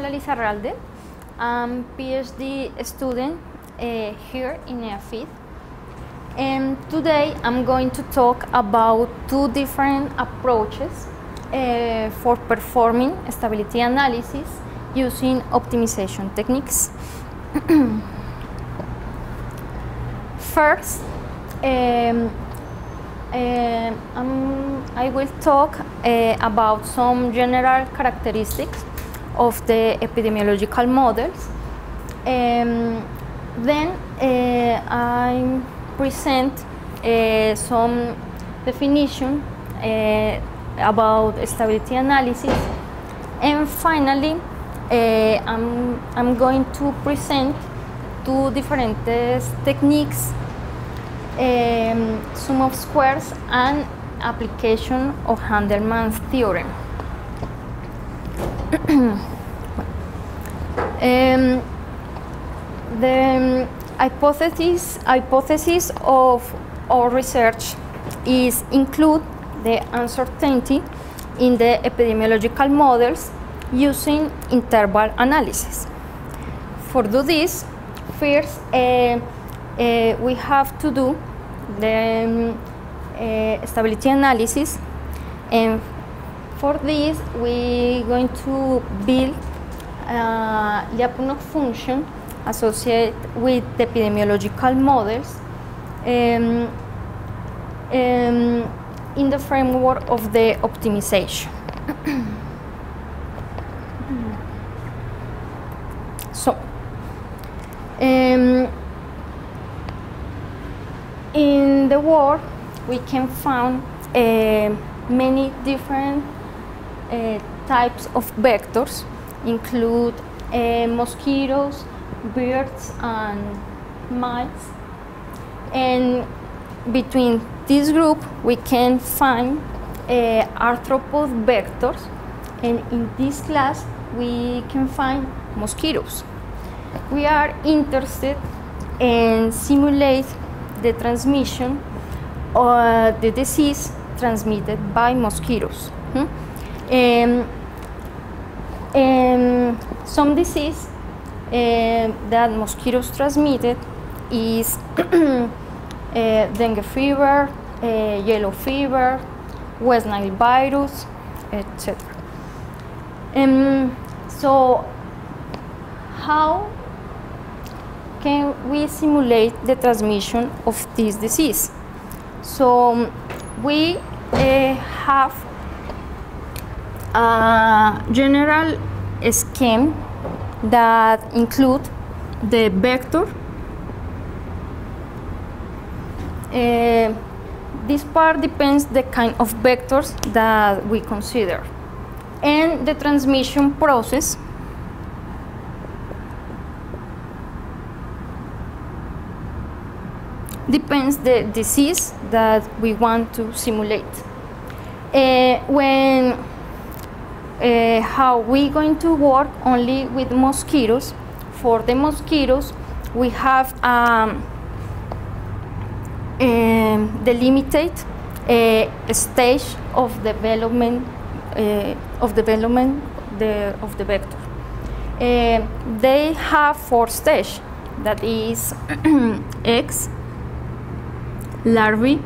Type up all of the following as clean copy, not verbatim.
Camila Lizarralde. I'm PhD student here in EAFIT. And today I'm going to talk about two different approaches for performing stability analysis using optimization techniques. First, I will talk about some general characteristics of the epidemiological models. Then I present some definition about stability analysis, and finally I'm going to present two different techniques, sum of squares and application of Handelman's theorem. The hypothesis of our research is include the uncertainty in the epidemiological models using interval analysis. For do this, first we have to do the stability analysis, and for this we're going to build a Lyapunov function associated with the epidemiological models in the framework of the optimization. So, in the world we can find many different types of vectors, include mosquitoes, birds and mice, and between this group we can find arthropod vectors, and in this class we can find mosquitoes. We are interested in simulate the transmission of the disease transmitted by mosquitoes. Some disease that mosquitoes transmitted is dengue fever, yellow fever, West Nile virus, etc. So how can we simulate the transmission of this disease? So we have a general scheme that include the vector. This part depends the kind of vectors that we consider, and the transmission process depends the disease that we want to simulate. How we going to work only with mosquitoes? For the mosquitoes, we have delimited stage of development of the vector. They have 4 stages, that is eggs, larvae,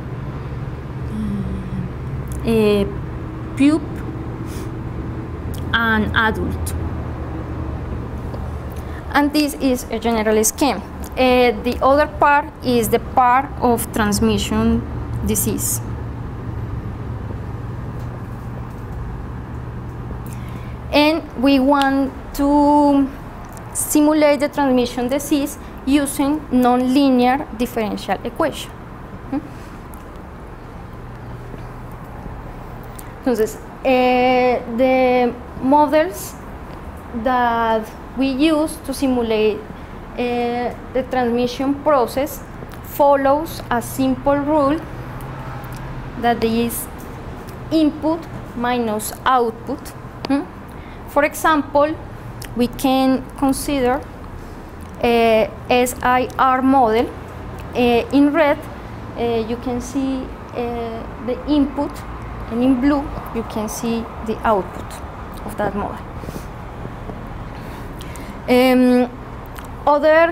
pupa, and adult. And this is a general scheme. The other part is the part of transmission disease. And we want to simulate the transmission disease using nonlinear differential equation. Entonces, the models that we use to simulate the transmission process follows a simple rule that is input minus output. For example, we can consider a SIR model. In red, you can see the input, and in blue, you can see the output of that model. Other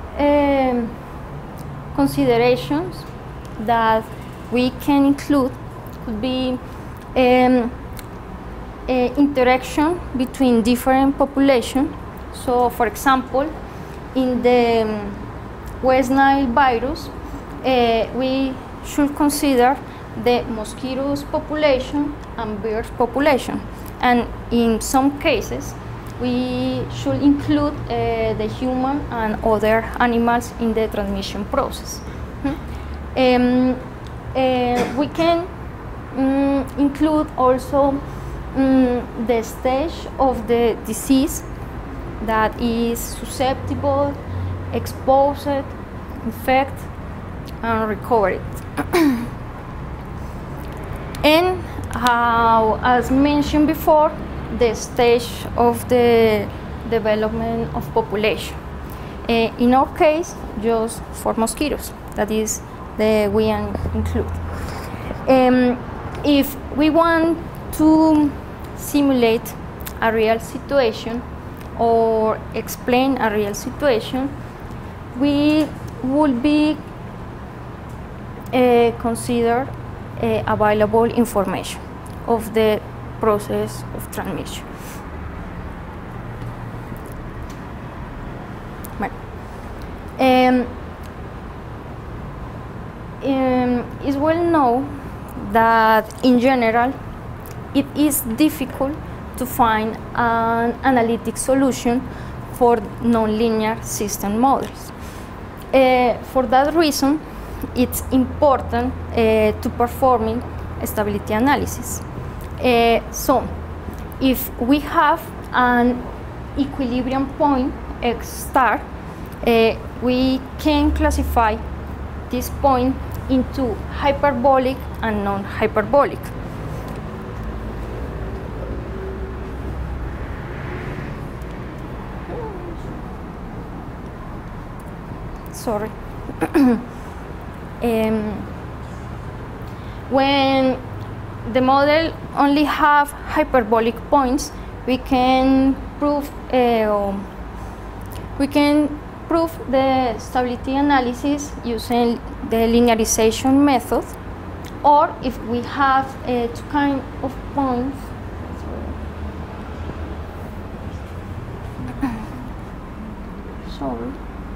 considerations that we can include could be interaction between different populations. So, for example, in the West Nile virus, we should consider the mosquitoes population and birds population, and in some cases we should include the human and other animals in the transmission process. We can include also the stage of the disease that is susceptible, exposed, infect, and recovered. And as mentioned before, the stage of the development of population. In our case, just for mosquitoes, that is the we include. If we want to simulate a real situation or explain a real situation, we would be consider available information of the process of transmission. It's well known that in general it is difficult to find an analytic solution for nonlinear system models. For that reason, it's important to performing stability analysis. So, if we have an equilibrium point x star, we can classify this point into hyperbolic and non-hyperbolic. Sorry. When the model only have hyperbolic points, we can prove the stability analysis using the linearization method, or if we have two kinds of points. Sorry.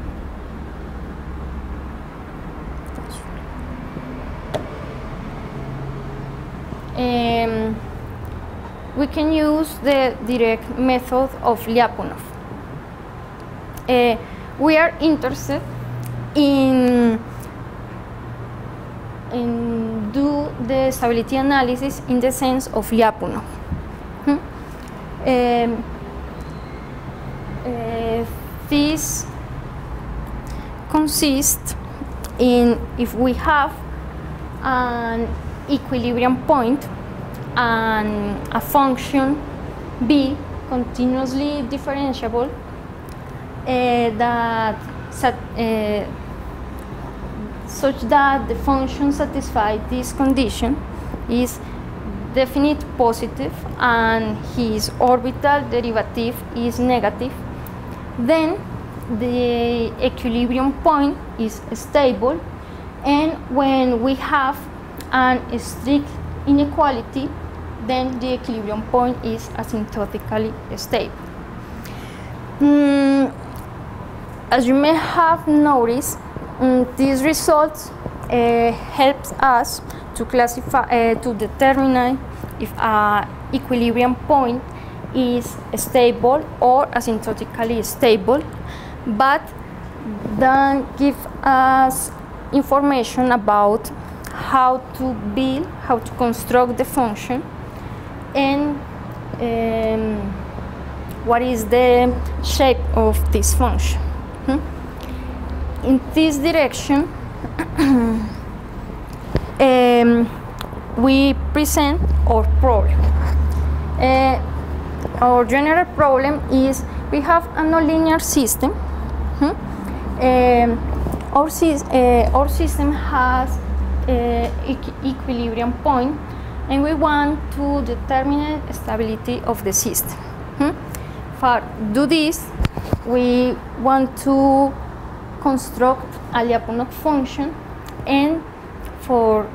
We can use the direct method of Lyapunov. We are interested in do the stability analysis in the sense of Lyapunov. This consists in if we have an equilibrium point and a function b continuously differentiable such that the function satisfies this condition is definite positive and his orbital derivative is negative, then the equilibrium point is stable, and when we have an strict inequality, then the equilibrium point is asymptotically stable. As you may have noticed, these results helps us to classify, to determine if an equilibrium point is stable or asymptotically stable, but then give us information about how to build, how to construct the function, and what is the shape of this function. In this direction, we present our problem. Our general problem is we have a nonlinear system. Our system has equilibrium point, and we want to determine stability of the system. For do this, we want to construct a Lyapunov function, and for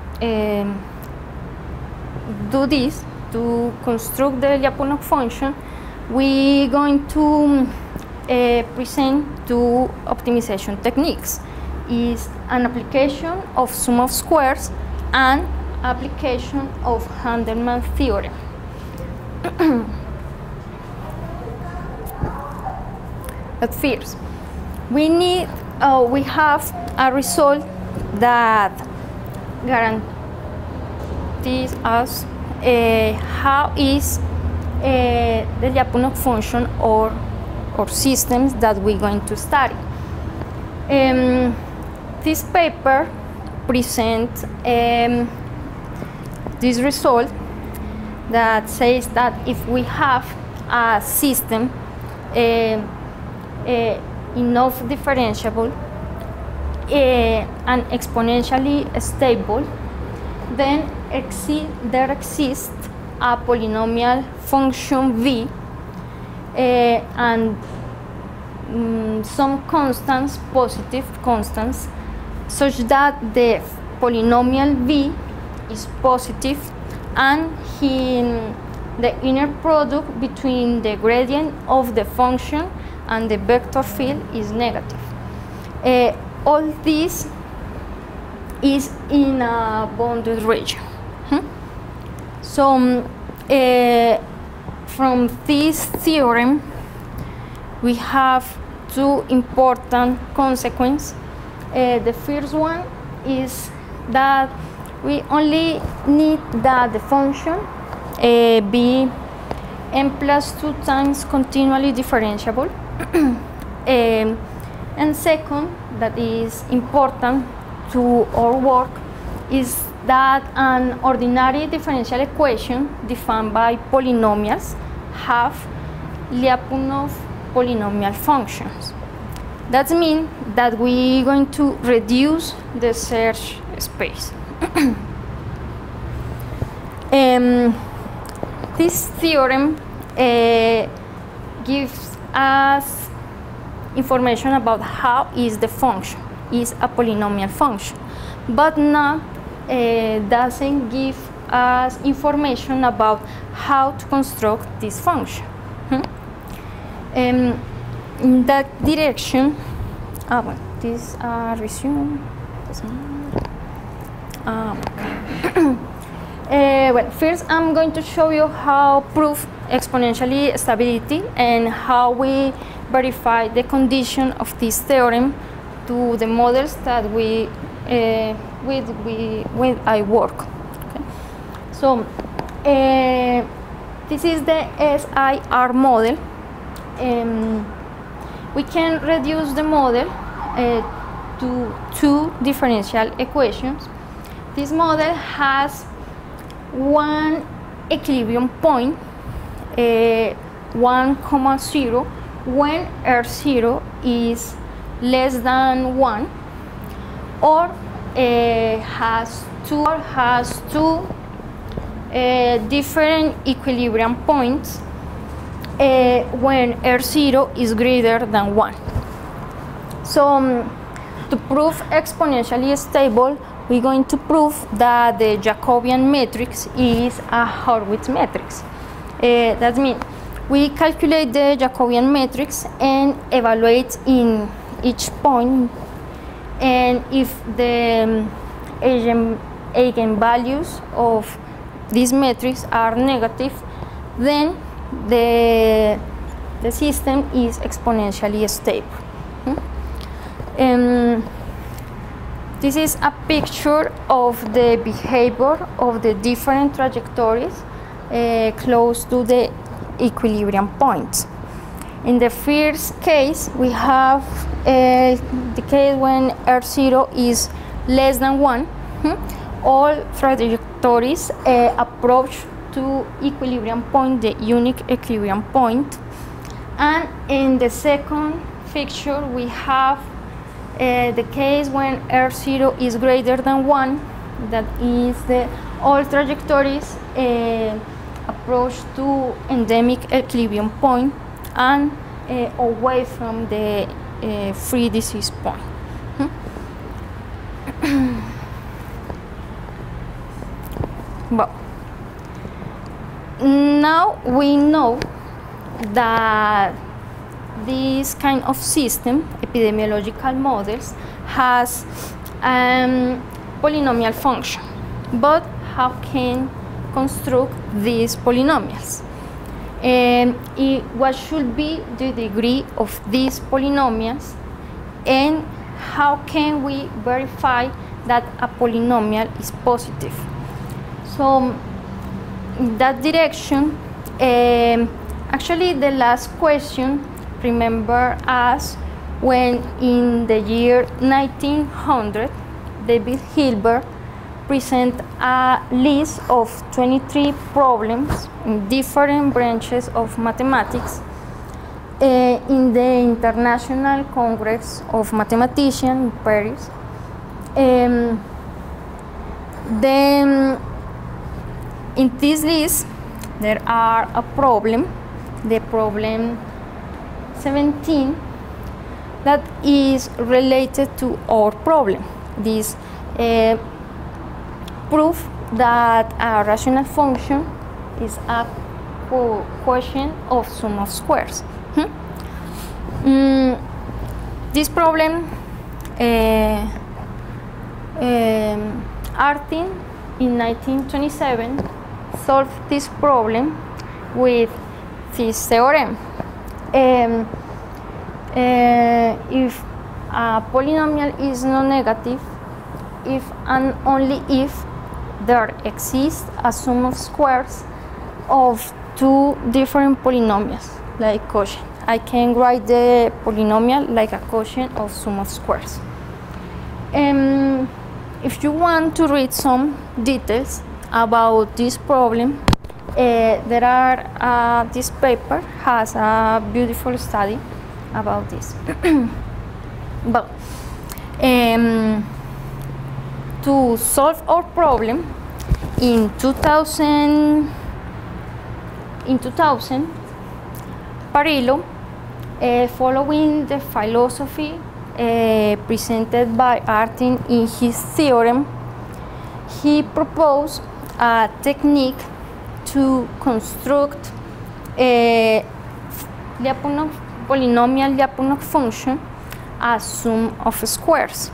do this, to construct the Lyapunov function, we're going to present two optimization techniques. Is an application of sum of squares and application of Handelman theorem. But first, we have a result that guarantees us how is the Lyapunov function or systems that we're going to study. This paper presents this result that says that if we have a system enough differentiable and exponentially stable, then there exists a polynomial function v and some constants, positive constants, such that the polynomial v is positive and the inner product between the gradient of the function and the vector field is negative. All this is in a bounded region. So from this theorem we have two important consequences. The first one is that we only need that the function be n plus 2 times continually differentiable. And second, that is important to our work, is that an ordinary differential equation defined by polynomials have Lyapunov polynomial functions. That means that we're going to reduce the search space. This theorem gives us information about how is the function, is a polynomial function, but not doesn't give us information about how to construct this function. In that direction, this resume. Well, first I'm going to show you how prove exponentially stability and how we verify the condition of this theorem to the models that with I work. Okay. So this is the SIR model. We can reduce the model to two differential equations. This model has one equilibrium point, 1,0, when R0 is less than 1, or has two different equilibrium points when R0 is greater than 1. So to prove exponentially stable, we're going to prove that the Jacobian matrix is a Hurwitz matrix. That means we calculate the Jacobian matrix and evaluate in each point, and if the eigenvalues of this matrix are negative, then the system is exponentially stable. This is a picture of the behavior of the different trajectories close to the equilibrium points. In the first case, we have the case when R0 is less than 1. All trajectories approach to equilibrium point, the unique equilibrium point. And in the second picture, we have the case when R0 is greater than 1, that is all trajectories approach to endemic equilibrium point, and away from the free disease point. Well, now we know that this kind of system, epidemiological models, has polynomial function. But how can construct these polynomials? What should be the degree of these polynomials, and how can we verify that a polynomial is positive? So in that direction, actually the last question, remember us when in the year 1900 David Hilbert present a list of 23 problems in different branches of mathematics in the International Congress of Mathematicians in Paris. Then in this list there are a problem, the problem 17, that is related to our problem. This proof that a rational function is a quotient of sum of squares. This problem, Artin in 1927 solved this problem with this theorem. If a polynomial is non-negative, if and only if there exists a sum of squares of two different polynomials, like quotient. I can write the polynomial like a quotient of sum of squares. If you want to read some details about this problem, there are this paper has a beautiful study about this. But to solve our problem in 2000, Parillo, following the philosophy presented by Artin in his theorem, he proposed a technique to construct a polynomial Lyapunov function as sum of squares.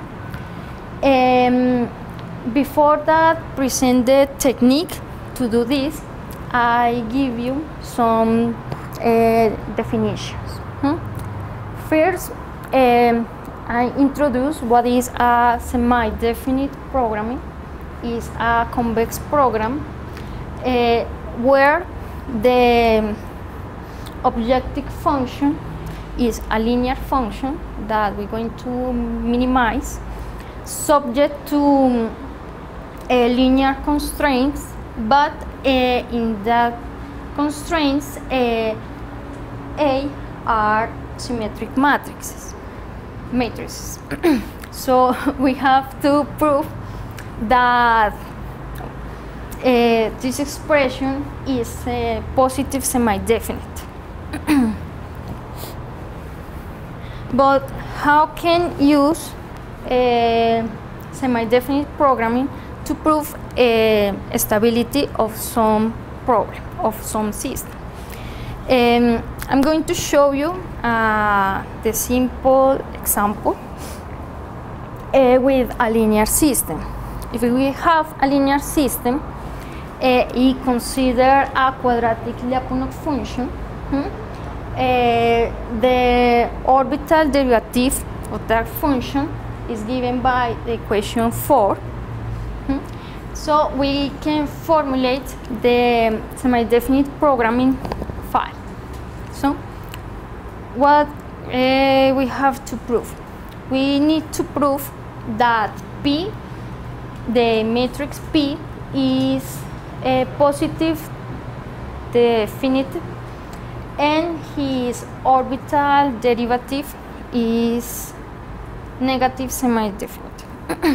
Before that, present the technique to do this, I give you some definitions. First, I introduce what is a semi-definite programming. Is a convex program where the objective function is a linear function that we're going to minimize, subject to linear constraints, but in the constraints A are symmetric matrices. So we have to prove that this expression is a positive semi-definite. But how can use semi-definite programming to prove stability of some problem, of some system? I'm going to show you the simple example with a linear system. If we have a linear system, we consider a quadratic Lyapunov function. The orbital derivative of that function is given by the equation 4. So we can formulate the semi-definite programming file. So what we have to prove? We need to prove that P, the matrix P, is a positive definite, and his orbital derivative is negative semi-definite.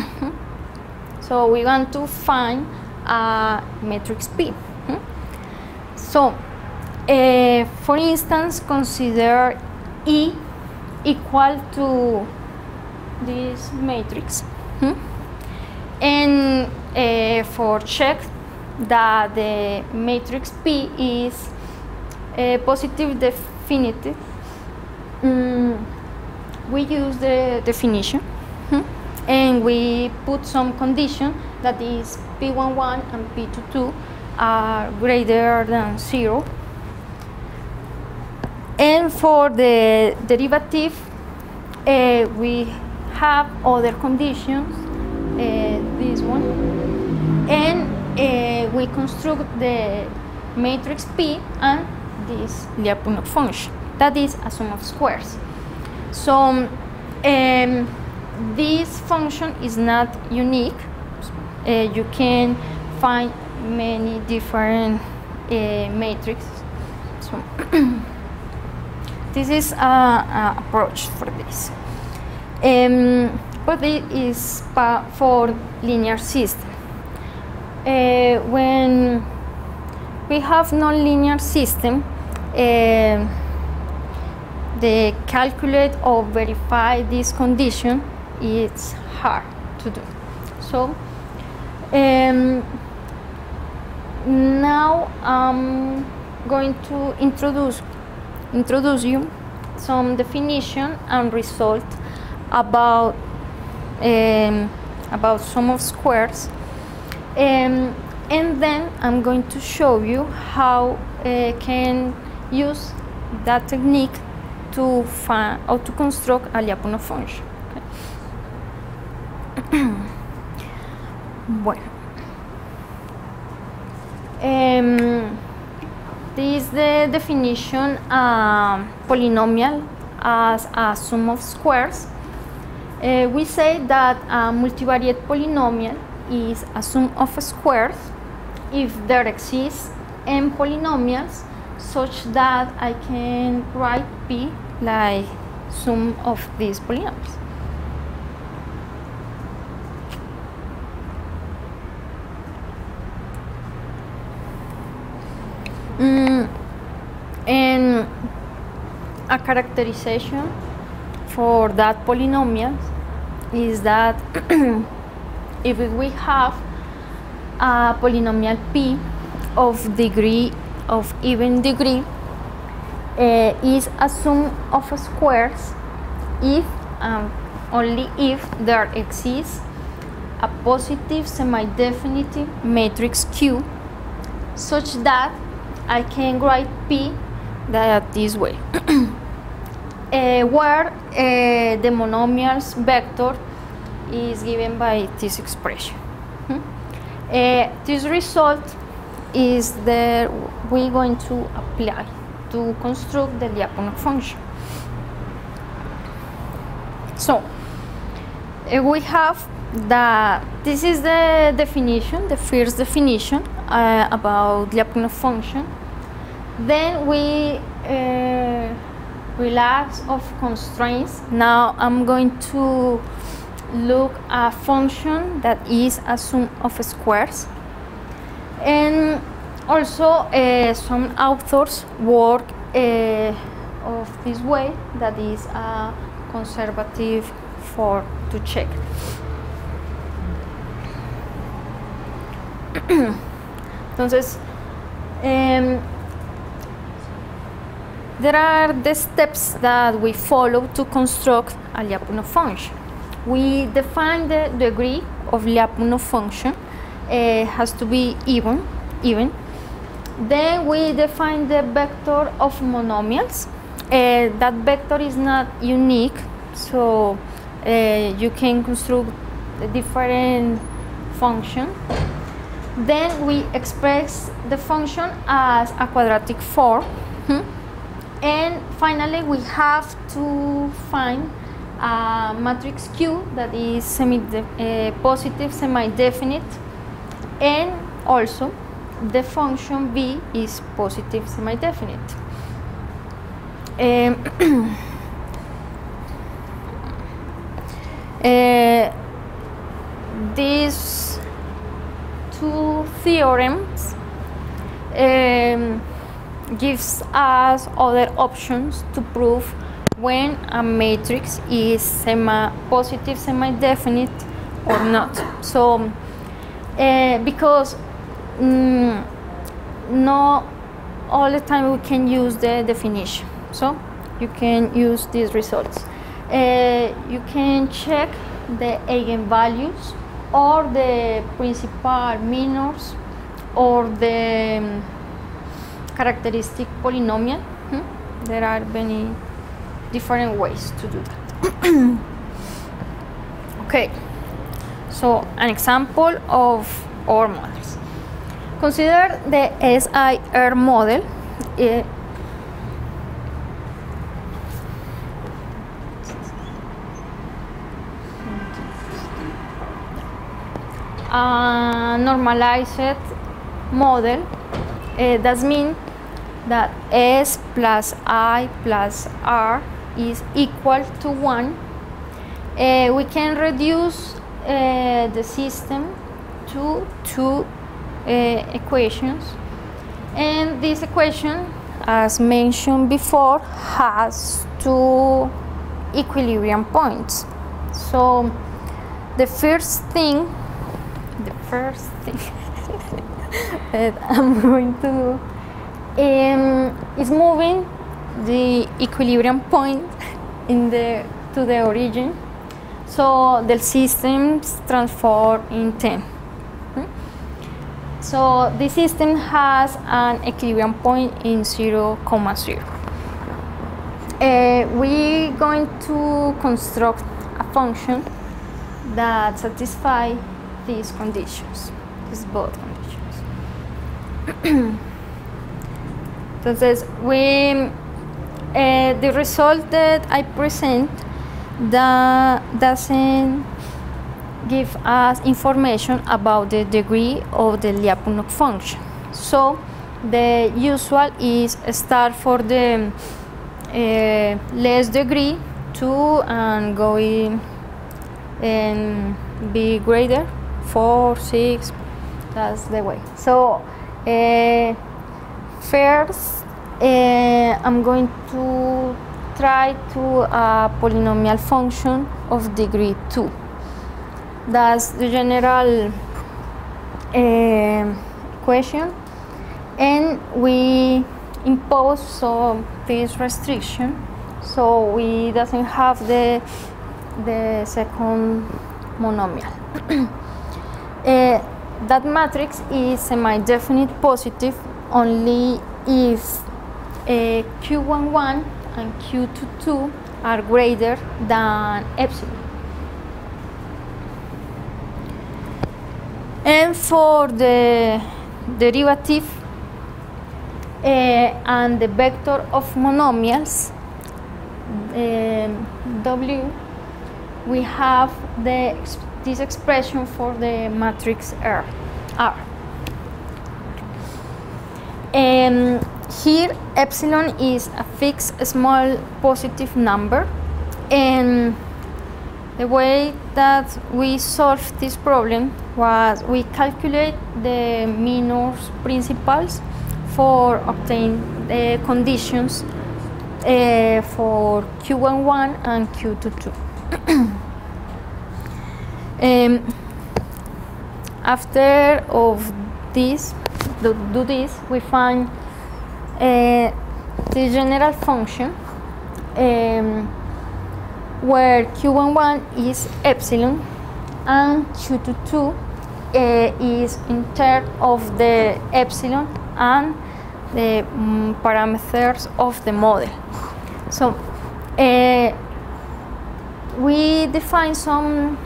So we want to find a matrix P. So For instance, consider E equal to this matrix, and for check that the matrix P is positive definitive, we use the definition, and we put some condition that is P11 and P22 are greater than 0. And for the derivative, we have other conditions, this one, and we construct the matrix P and this Lyapunov function, that is a sum of squares. So this function is not unique. You can find many different matrices. So this is an approach for this. But it is for linear system. When we have nonlinear system, the calculate or verify this condition is hard to do. So now I'm going to introduce you some definition and result about sum of squares, and then I'm going to show you how can use that technique to find or to construct a Lyapunov function. Okay. Bueno. This is the definition polynomial as a sum of squares. We say that a multivariate polynomial is a sum of squares if there exists n polynomials such that I can write P like sum of these polynomials. And a characterization for that polynomial is that if we have a polynomial P of degree of even degree, is a sum of squares if only if there exists a positive semi-definitive matrix Q such that I can write P that this way, where the monomials vector is given by this expression. This result is that we're going to apply to construct the Lyapunov function. So we have this is the definition, the first definition about Lyapunov function. Then we relax of constraints. Now I'm going to look at a function that is a sum of squares, and also some authors work of this way, that is a conservative for to check. Entonces, there are the steps that we follow to construct a Lyapunov function. We define the degree of Lyapunov function, has to be even. Then we define the vector of monomials. That vector is not unique, so you can construct a different function. Then we express the function as a quadratic form. And finally, we have to find a matrix Q that is positive semi-definite, and also the function V is positive semi-definite. These two theorems gives us other options to prove when a matrix is positive, semi-definite or not. So because not all the time we can use the definition, so you can use these results. You can check the eigenvalues or the principal minors or the characteristic polynomial. There are many different ways to do that. Okay, so an example of our models. Consider the SIR model. A normalized model. That means that S plus I plus R is equal to 1. We can reduce the system to two equations, and this equation, as mentioned before, has two equilibrium points. So the first thing that I'm going to do is moving the equilibrium point to the origin, so the systems transform in 10. So the system has an equilibrium point in 0, 0. We're going to construct a function that satisfies these conditions, these both conditions. Entonces, the result that I present doesn't give us information about the degree of the Lyapunov function. So the usual is start for the less degree 2 and going and be greater 4, 6. That's the way. So first I'm going to try to a polynomial function of degree 2. That's the general equation, and we impose this restriction, so we doesn't have the second monomial. That matrix is semi-definite positive only if Q11 and Q22 are greater than epsilon. And for the derivative and the vector of monomials, W, we have this expression for the matrix R. Here epsilon is a fixed small positive number, and the way that we solved this problem was we calculate the minors principals for obtain the conditions for Q11 and Q22. After of this, do this, we find the general function where Q11 is epsilon and Q22 is in terms of the epsilon and the parameters of the model. So we define some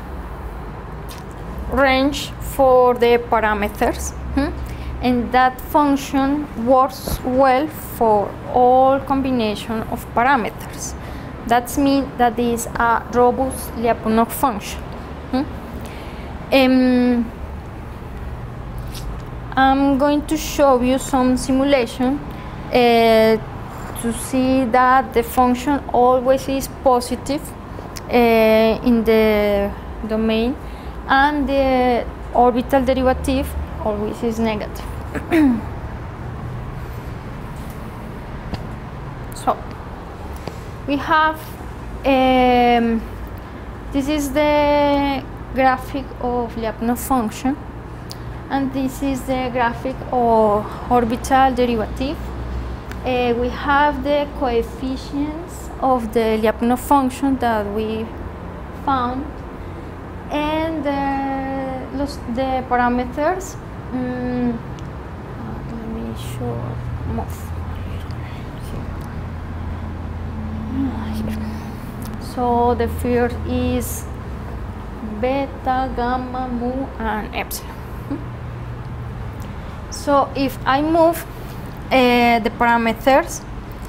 range for the parameters, and that function works well for all combination of parameters. That means that is a robust Lyapunov function. I'm going to show you some simulation to see that the function always is positive in the domain, and the orbital derivative always is negative. we have this is the graphic of Lyapunov function, and this is the graphic of orbital derivative. We have the coefficients of the Lyapunov function that we found, and the parameters. Let me show move. So the first is beta, gamma, mu, and epsilon. So if I move the parameters,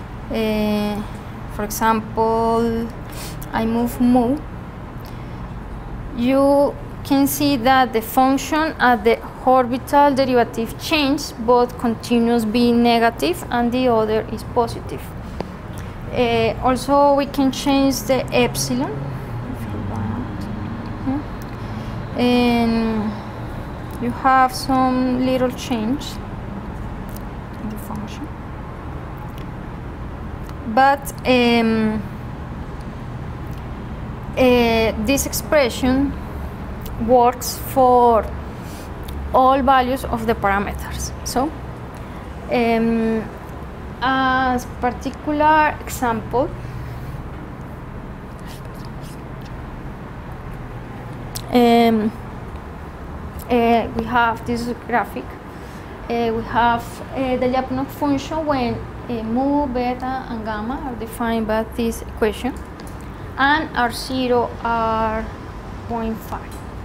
for example, I move mu, you can see that the function at the orbital derivative changes, both continuous being negative and the other is positive. Also, we can change the epsilon if you want. And you have some little change in the function. But this expression works for all values of the parameters. So, as particular example, we have this graphic. We have the Lyapunov function when mu, beta, and gamma are defined by this equation, and R0 are 0.5.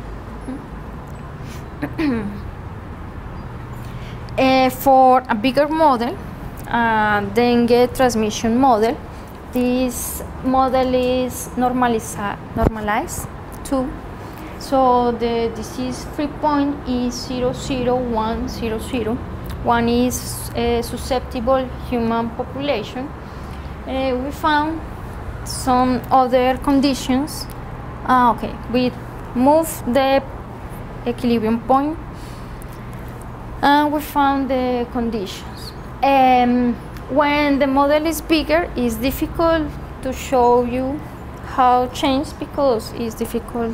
For a bigger model, Dengue transmission model, this model is normalized too. So the disease-free point is 0,0,1,0,0. One is a susceptible human population. We found some other conditions. Okay, we move the equilibrium point, and we found the conditions. When the model is bigger, it's difficult to show you how it changes because it's difficult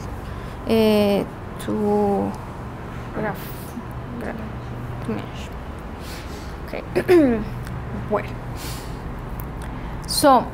to graph to measure. Okay. Well, so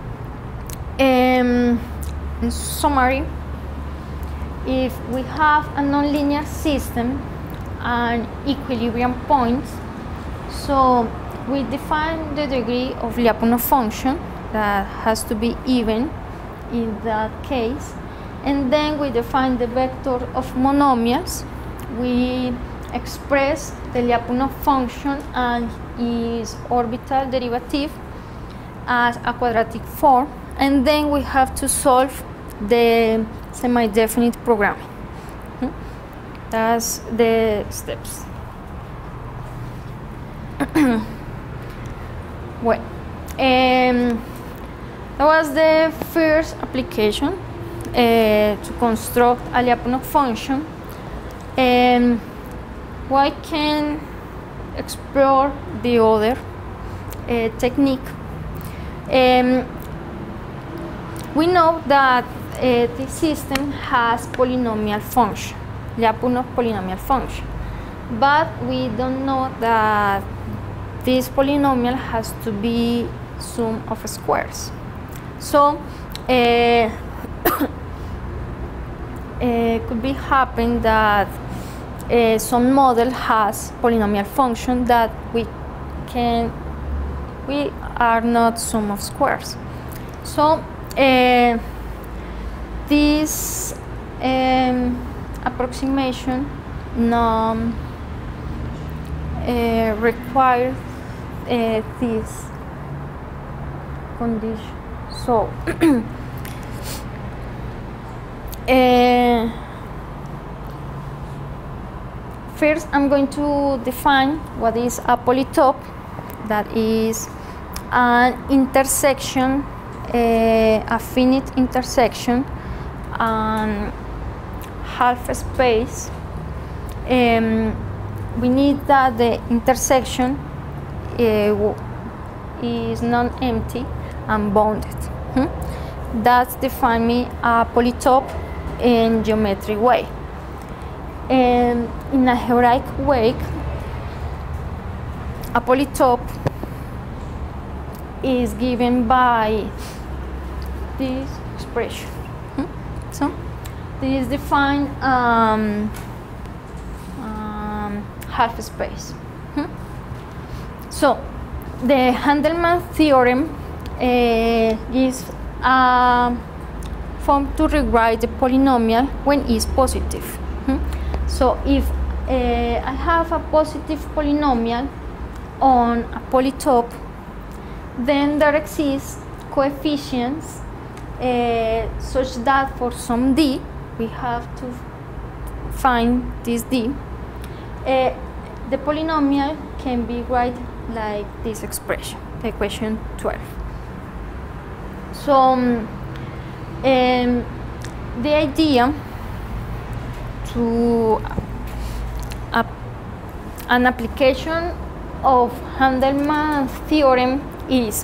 in summary, if we have a nonlinear system and equilibrium points, so we define the degree of Lyapunov function that has to be even in that case, and then we define the vector of monomials. We express the Lyapunov function and its orbital derivative as a quadratic form, and then we have to solve the semi-definite programming. That's the steps. Well, that was the first application to construct a Lyapunov function. We can explore the other technique. We know that this system has polynomial function, Lyapunov polynomial function, but we don't know that this polynomial has to be sum of squares. So could be happen that some model has polynomial function that we are not sum of squares. So this approximation requires this condition. So first I'm going to define what is a polytope. That is an intersection, a finite intersection and half space. We need that the intersection is non-empty and bounded. That's define me a polytope in geometric way. And in a algebraic way, a polytope is given by this expression. So this define half space. So the Handelman theorem gives a form to rewrite the polynomial when it's positive. So if I have a positive polynomial on a polytope, then there exists coefficients such that for some d, we have to find this d. The polynomial can be written like this expression, the equation 12. So the idea to an application of Handelman theorem is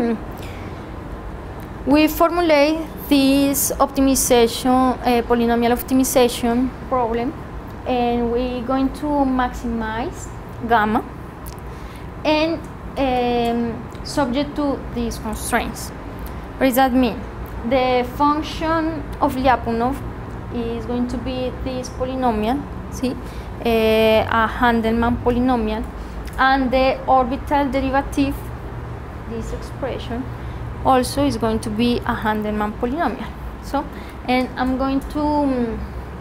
we formulate this optimization, polynomial optimization problem, and we're going to maximize gamma and subject to these constraints. What does that mean? The function of Lyapunov is going to be this polynomial, see, a Handelman polynomial, and the orbital derivative, this expression, also is going to be a Handelman polynomial. So, and I'm going to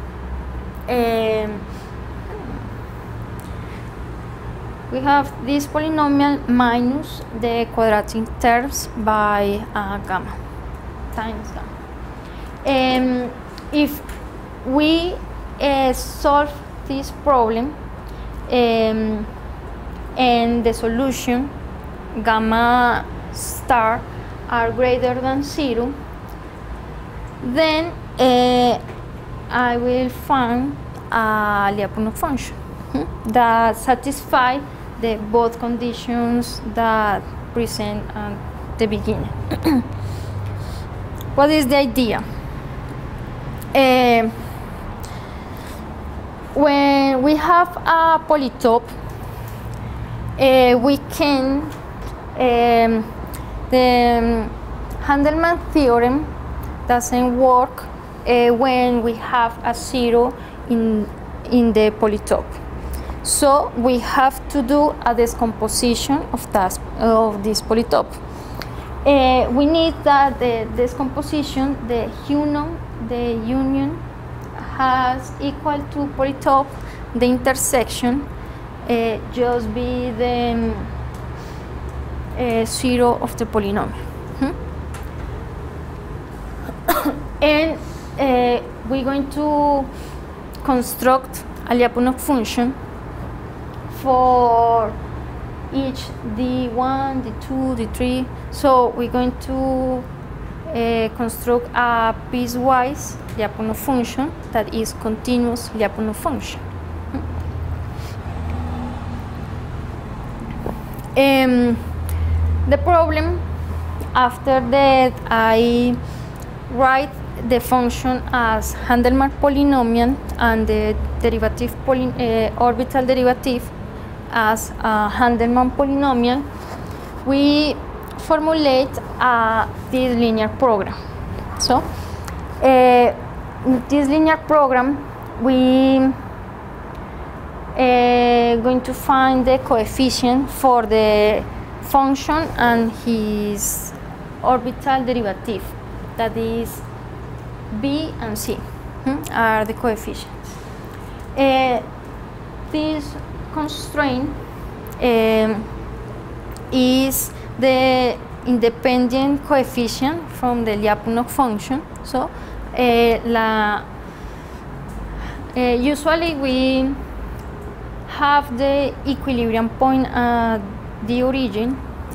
we have this polynomial minus the quadratic terms by gamma times gamma. If we solve this problem and the solution gamma star are greater than 0, then I will find a Lyapunov function that satisfies the both conditions that present at the beginning. What is the idea? When we have a polytope, we can the Handelman theorem doesn't work when we have a 0 in the polytope. So we have to do a decomposition of this polytope. We need that the decomposition, the union has equal to polytope, the intersection just be the 0 of the polynomial. And we're going to construct a Lyapunov function for each d1, d2, d3. So we're going to construct a piecewise Lyapunov function that is continuous Lyapunov function. The problem, after that, I write the function as Handelman polynomial and the derivative orbital derivative as a Handelman polynomial. We formulate this linear program. So in this linear program, we going to find the coefficient for the function and his orbital derivative, that is b and c are the coefficients. This constraint is the independent coefficient from the Lyapunov function. So usually we have the equilibrium point at the origin,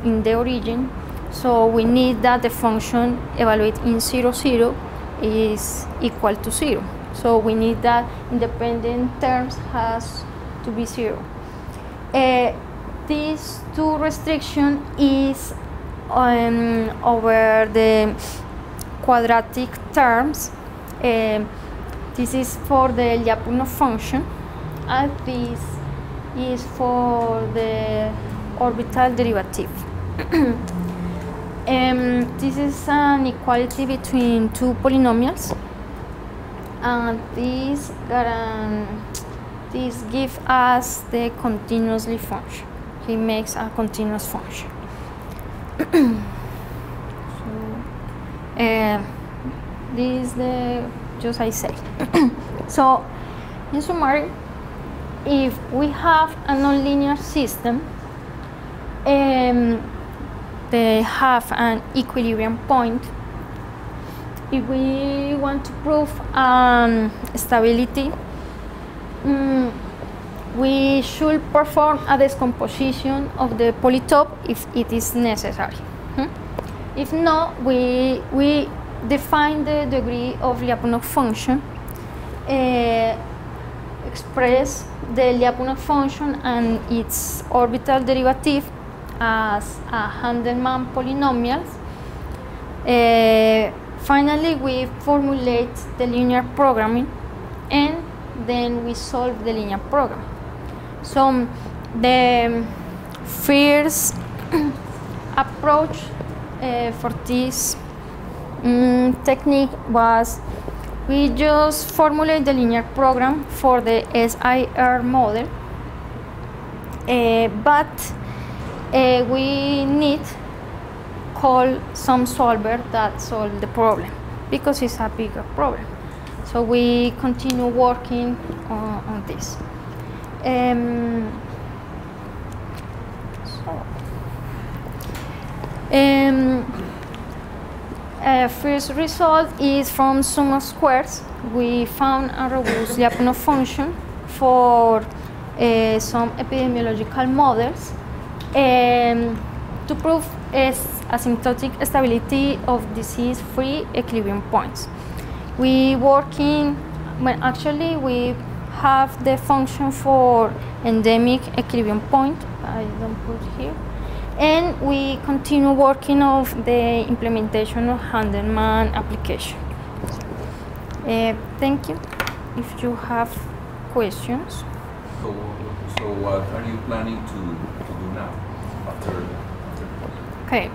so we need that the function evaluate in 0, 0 is equal to 0. So we need that independent terms has to be 0. These two restriction is over the quadratic terms. This is for the Lyapunov function, and this is for the orbital derivative. This is an equality between two polynomials, and this gives us the continuously function. He makes a continuous function. This is the just I say. So, in summary, if we have a nonlinear system, they have an equilibrium point. If we want to prove stability, we should perform a decomposition of the polytope if it is necessary. If not, we define the degree of Lyapunov function, express the Lyapunov function and its orbital derivative as a Handelman polynomials. Finally, we formulate the linear programming, and then we solve the linear program. So the first approach for this technique was we just formulate the linear program for the SIR model, but we need call some solver that solve the problem because it's a bigger problem. So we continue working on this. First result is from sum of squares. We found a robust Lyapunov function for some epidemiological models to prove asymptotic stability of disease-free equilibrium points. We have the function for endemic equilibrium point. I don't put here. And we continue working on the implementation of Handelman application. Thank you. If you have questions. So what are you planning to do now after okay.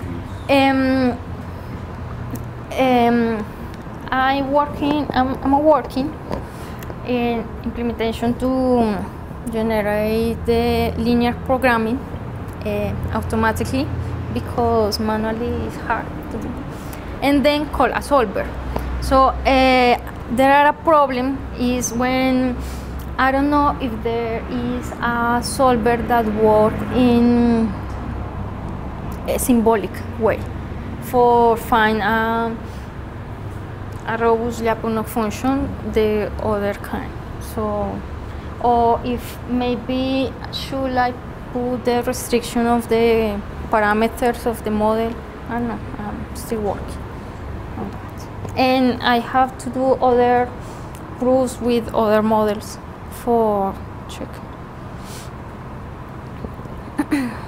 I'm working in implementation to generate the linear programming automatically, because manually it's hard to do, and then call a solver. So there are a problem is when I don't know if there is a solver that works in a symbolic way for find a robust Lyapunov function, the other kind. So, or if maybe should I put the restriction of the parameters of the model? I don't know, I'm still working on that. And I have to do other proofs with other models for check.